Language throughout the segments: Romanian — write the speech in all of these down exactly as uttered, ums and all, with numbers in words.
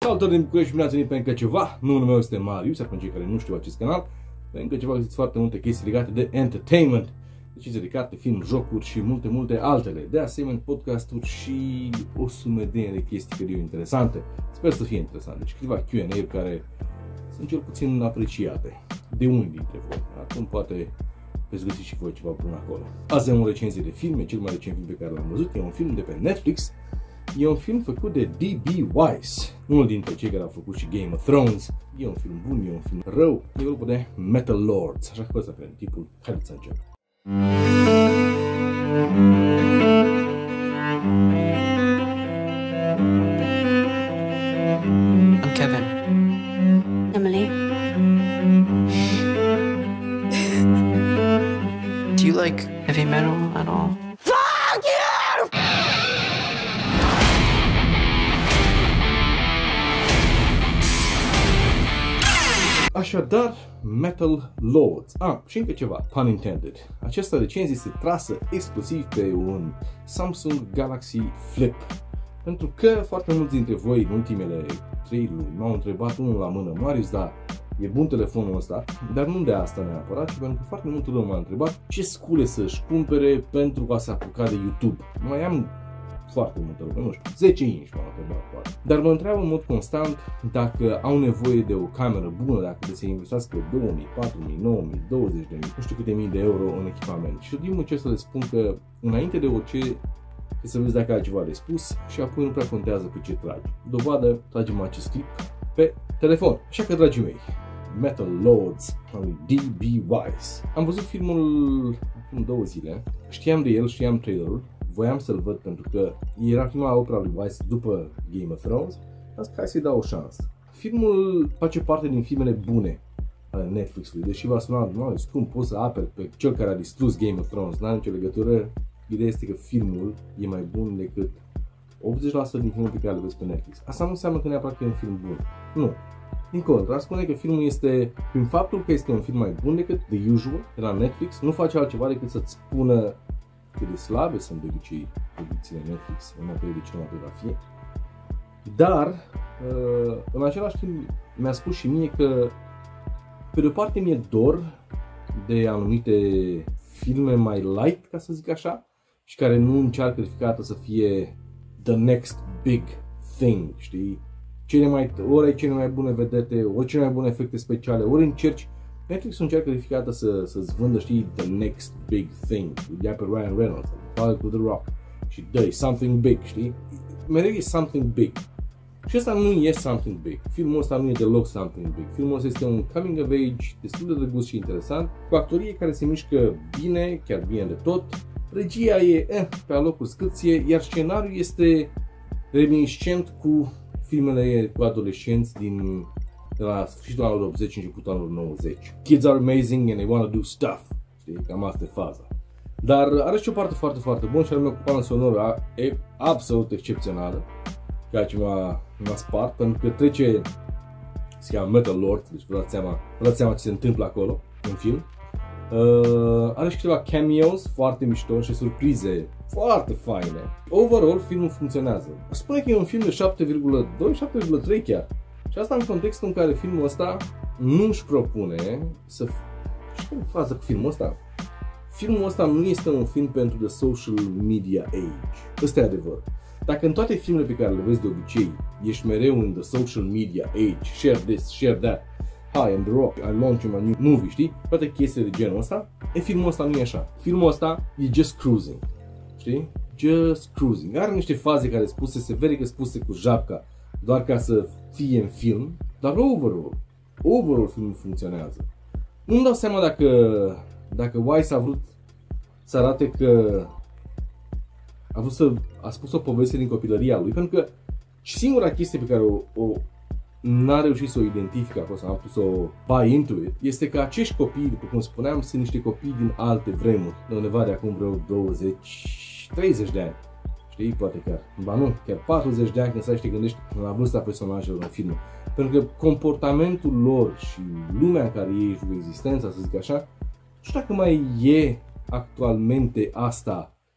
Salutări din București și bine ați venit pe încă ceva. Numele meu este Marius, iar pentru cei care nu știu acest canal, pe încă ceva găsiți foarte multe chestii legate de entertainment, decizie de carte, film, jocuri și multe, multe altele. De asemenea, podcasturi și o sumedenie de chestii cred eu interesante. Sper să fie interesante. Deci câteva Q and A-uri care sunt cel puțin apreciate de unii dintre voi. Acum poate veți găsi și voi ceva bun acolo. Azi am o recenzie de film, e cel mai recent film pe care l-am văzut, e un film de pe Netflix. E un film făcut de D B. Weiss, unul dintre cei care au făcut și Game of Thrones. E un film bun, e un film rău, e vorba de Metal Lords, așa că ăsta pe tipul. Haideți să începem. I'm Kevin. Emily. Do you like heavy metal at all? Fuck you! Așadar, Metal Lords. Ah, și încă ceva, pun intended. Această recenzie este trasă exclusiv pe un Samsung Galaxy Flip. Pentru că foarte mulți dintre voi în ultimele trei luni m-au întrebat unul la mână: Marius, da, e bun telefonul ăsta, dar nu de asta neapărat, ci pentru că foarte multă lume m-a întrebat ce scule să-și cumpere pentru a se apuca de YouTube. Mai am foarte multă lume, nu știu, zece inci m-au întrebat poate. Dar mă întreabă în mod constant dacă au nevoie de o cameră bună, dacă de să investească două mii, patru mii, nouă mii, douăzeci de mii, nu știu câte mii de euro în echipament. Și din ce să le spun că înainte de orice trebuie să vezi dacă ai ceva de spus și apoi nu prea contează pe ce tragi. Dovadă, tragem acest clip pe telefon. Așa că, dragii mei, Metal Lords al lui D B. Weiss. Am văzut filmul acum două zile, știam de el, știam trailerul, voiam să-l văd pentru că era prima opera lui Weiss după Game of Thrones, am zis că hai să-i dau o șansă. Filmul face parte din filmele bune ale Netflix-ului, deși v-a sunat, nu, cum poți să aperi pe cel care a distrus Game of Thrones, n-are nicio legătură. Ideea este că filmul e mai bun decât optzeci la sută din filmul pe care le vezi pe Netflix. Asta nu înseamnă că neapărat că e un film bun. Nu. Din contră, spune că filmul este, prin faptul că este un film mai bun decât The Usual de la Netflix, nu face altceva decât să-ți spună cât de slabe sunt de obicei producțiile Netflix în materie de cinematografie. Dar, în același timp, mi-a spus și mie că, pe de o parte, mi-e dor de anumite filme mai light, ca să zic așa, și care nu încearcă de fiecare dată să fie the next big thing, știi? Cele mai, ori ai cele mai bune vedete, ori cele mai bune efecte speciale, ori încerci. Netflix încearcă de fiecare dată să, să-ți vândă, știi, the next big thing. Ia pe Ryan Reynolds, fală cu The Rock și dă something big, știi? Mereu e something big. Și ăsta nu e something big. Filmul ăsta nu e deloc something big. Filmul ăsta este un coming of age destul de drăguț și interesant, cu actorie care se mișcă bine, chiar bine de tot. Regia e eh, pe alocuri scârție, iar scenariul este reminiscent cu filmele cu adolescenți din de la sfârșitul anilor optzeci, începutul anilor nouăzeci. Kids are amazing and they want to do stuff. Știi, cam asta e faza. Dar are și o parte foarte, foarte bună și anume cu sonoră e absolut excepțională. Ceea ce m-a spart, pentru că trece, se cheamă Metal Lords, deci vă dați seama, vă dați seama ce se întâmplă acolo, în film. Uh, are și câteva cameos foarte mișto și surprize foarte faine. Overall, filmul funcționează. Aș spune că e un film de șapte virgulă doi, șapte virgulă trei chiar. Și asta în contextul în care filmul ăsta nu își propune să... Știi faza cu filmul ăsta? Filmul ăsta nu este un film pentru the social media age. Ăsta e adevărul. Dacă în toate filmele pe care le vezi de obicei ești mereu în the social media age, share this, share that, hi, I'm The Rock, I launch my new movie, știi? Toate chestiile de genul ăsta, e filmul ăsta nu e așa. Filmul ăsta e just cruising, știi? Just cruising. Are niște faze care spuse, se vede că spuse cu japca, doar ca să fie în film, dar overall, overall filmul funcționează. Nu-mi dau seama dacă, dacă Weiss a vrut să arate că a vrut să a spus o poveste din copilăria lui, pentru că singura chestie pe care o, o n-a reușit să o identifice acolo, să n-a putut să o buy into it, este că acești copii, după cum spuneam, sunt niște copii din alte vremuri, de undeva de acum vreo douăzeci treizeci de ani. Știi, poate chiar, ba nu, chiar patruzeci de ani când stai și te gândești la vârsta personajelor în film. Pentru că comportamentul lor și lumea în care ei jucă existența, să zic așa, nu știu dacă mai e actualmente asta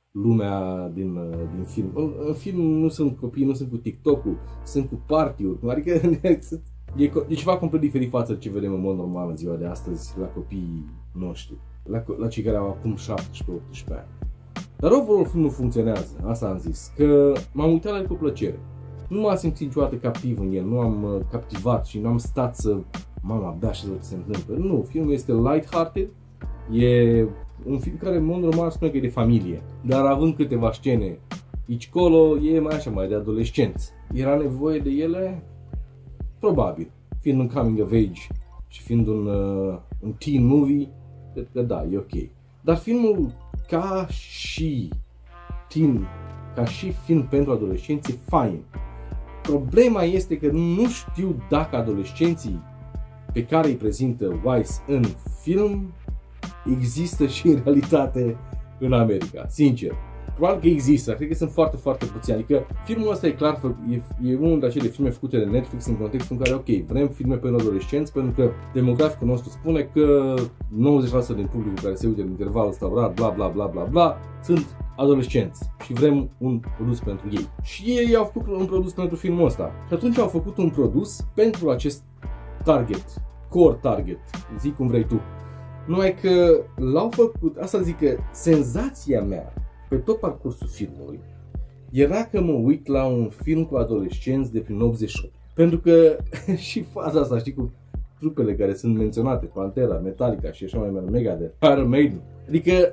lumea din, din film. În, în film nu sunt copii, nu sunt cu TikTok-ul, sunt cu party-uri, adică e, e ceva complet diferit față de ce vedem în mod normal în ziua de astăzi la copiii noștri, la, la cei care au acum șaptesprezece optsprezece ani. Dar overall filmul funcționează, asta am zis, că m-am uitat la el cu plăcere. Nu m-am simțit niciodată captiv în el, nu am uh, captivat și nu am stat să, mama, abia și ce se întâmplă. Nu, filmul este light-hearted, e un film care în mod normal spune că e de familie, dar având câteva scene aici colo, e mai așa, mai de adolescenți. Era nevoie de ele? Probabil. Fiind un coming of age și fiind un, uh, un teen movie, cred că da, e ok. Dar filmul ca și teen, ca și film pentru adolescenți, e fain. Problema este că nu știu dacă adolescenții pe care îi prezintă Wise în film există și în realitate în America, sincer. Probabil că există, cred că sunt foarte, foarte puțini. Adică filmul ăsta e clar, e, e unul dintre acele filme făcute de Netflix în contextul în care, ok, vrem filme pentru adolescenți, pentru că demograficul nostru spune că nouăzeci la sută din publicul care se uită în intervalul ăsta, bla bla bla bla bla bla, sunt adolescenți și vrem un produs pentru ei. Și ei au făcut un produs pentru filmul ăsta. Și atunci au făcut un produs pentru acest target, core target, zic cum vrei tu. Numai că l-au făcut, asta zic că senzația mea pe tot parcursul filmului era că mă uit la un film cu adolescenți de prin optzeci și opt. Pentru că și faza asta, știi, cu trupele care sunt menționate, Pantera, Metallica și așa mai mai Megadeth, Iron Maiden. Adică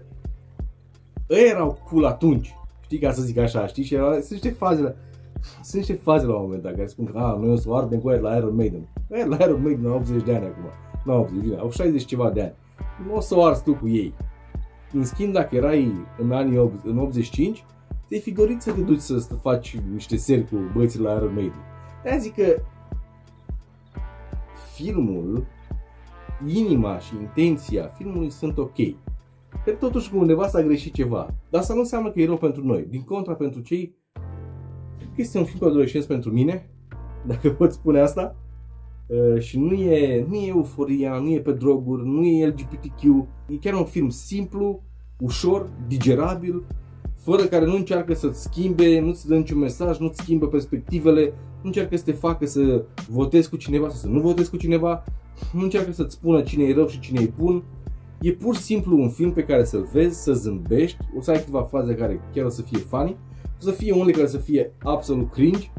ei erau cool atunci, știi, ca să zic așa, știi, și erau, sunt niște faze la, sunt niște faze la un moment dat care spun că a, noi o să o ardem cu aia la Iron Maiden. Aia la Iron Maiden la optzeci de ani acum, nu optzeci, bine, au șaizeci ceva de ani. Nu o să o arzi tu cu ei. În schimb, dacă erai în anii în optzeci și cinci, te-ai fi dorit să te duci să faci niște seri cu băieții la Iron Maiden. De-aia zic că filmul, inima și intenția filmului sunt ok. Cred totuși că undeva s-a greșit ceva. Dar asta nu înseamnă că e rău pentru noi. Din contra, pentru cei, cred că este un film cu adolescenți pentru mine, dacă pot spune asta. Uh, și nu e, nu e euforia, nu e pe droguri, nu e L G B T Q. E chiar un film simplu, ușor, digerabil, fără care nu încearcă să-ți schimbe, nu-ți dă niciun mesaj, nu-ți schimbă perspectivele, nu încearcă să te facă să votezi cu cineva sau să nu votezi cu cineva, nu încearcă să-ți spună cine e rău și cine e bun. E pur și simplu un film pe care să-l vezi, să zâmbești, o să ai câteva faze care chiar o să fie funny, o să fie unele care să fie absolut cringe,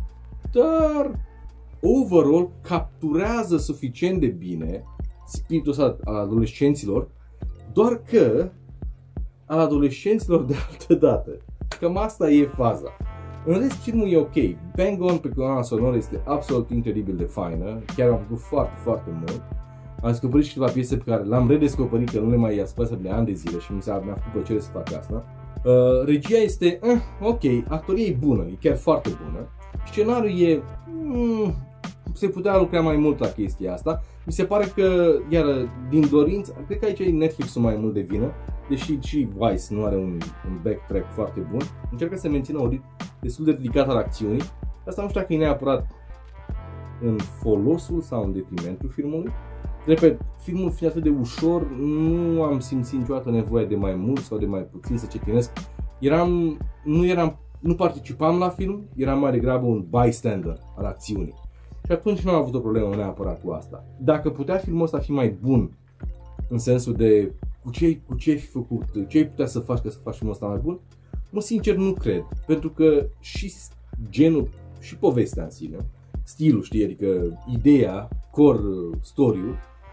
dar overall capturează suficient de bine spiritul ăsta al adolescenților, doar că al adolescenților de altă dată. Cam asta e faza. În rest, filmul e ok. Bang On pe coloana sonoră este absolut incredibil de faină. Chiar am făcut foarte, foarte mult. Am descoperit și câteva piese pe care le-am redescoperit, că nu le mai ascultat de ani de zile și mi s-a mi-a făcut plăcere să fac asta. Uh, regia este uh, ok, actoria e bună, e chiar foarte bună. Scenariul e... Mm, se putea lucra mai mult la chestia asta. Mi se pare că, iar din dorință, cred că aici e Netflix-ul mai mult de vină, deși și Vice nu are un, un backtrack foarte bun. Încearcă să mențină un ritm destul de ridicat al acțiunii. Asta nu știu dacă e neapărat în folosul sau în detrimentul filmului. Repet, filmul fiind atât de ușor, nu am simțit niciodată nevoie de mai mult sau de mai puțin să cetinesc. Eram, nu, eram, nu participam la film, eram mai degrabă un bystander al acțiunii. Și atunci nu am avut o problemă neapărat cu asta. Dacă putea filmul ăsta fi mai bun, în sensul de cu ce, cu ce ai fi făcut, ce ai putea să faci ca să faci filmul ăsta mai bun, mă sincer nu cred. Pentru că și genul, și povestea în sine, stilul, știi, adică ideea, core story-ul,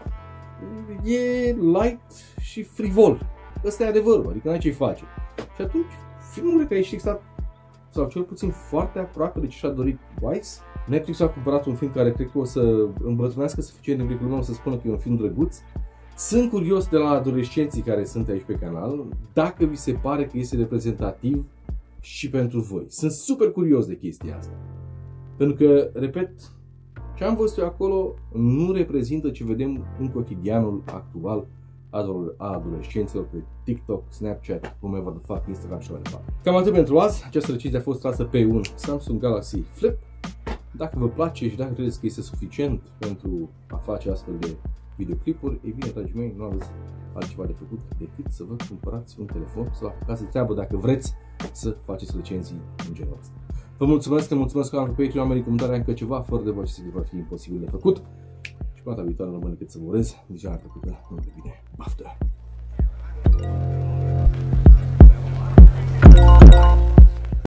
e light și frivol. Ăsta e adevărul, adică n-ai ce-i face. Și atunci, filmul care a ieșit exact, sau cel puțin foarte aproape de ce și-a dorit Wise. Netflix a cumpărat un film care cred că o să îmbrătunească suficient de curând, o să spună că e un film drăguț. Sunt curios de la adolescenții care sunt aici pe canal, dacă vi se pare că este reprezentativ și pentru voi. Sunt super curios de chestia asta. Pentru că, repet, ce am văzut eu acolo nu reprezintă ce vedem în cotidianul actual a adolescenților pe TikTok, Snapchat, whomever the fuck, Instagram și mai departe. Cam atât pentru azi. Această decizie a fost trasă pe un Samsung Galaxy Flip. Dacă vă place și dacă credeți că este suficient pentru a face astfel de videoclipuri, ei bine, dragii mei, nu aveți altceva de făcut decât să vă cumpărați un telefon, să vă apucați de treabă dacă vreți să faceți recenzii în genul ăsta. Vă mulțumesc, că mulțumesc că am pe Patreon, am comentarea încă ceva, fără de voi ce va fi imposibil de făcut. Și pe data viitoare rămâne cât să vă urez, deja ar trecută, nu de bine. Baftă!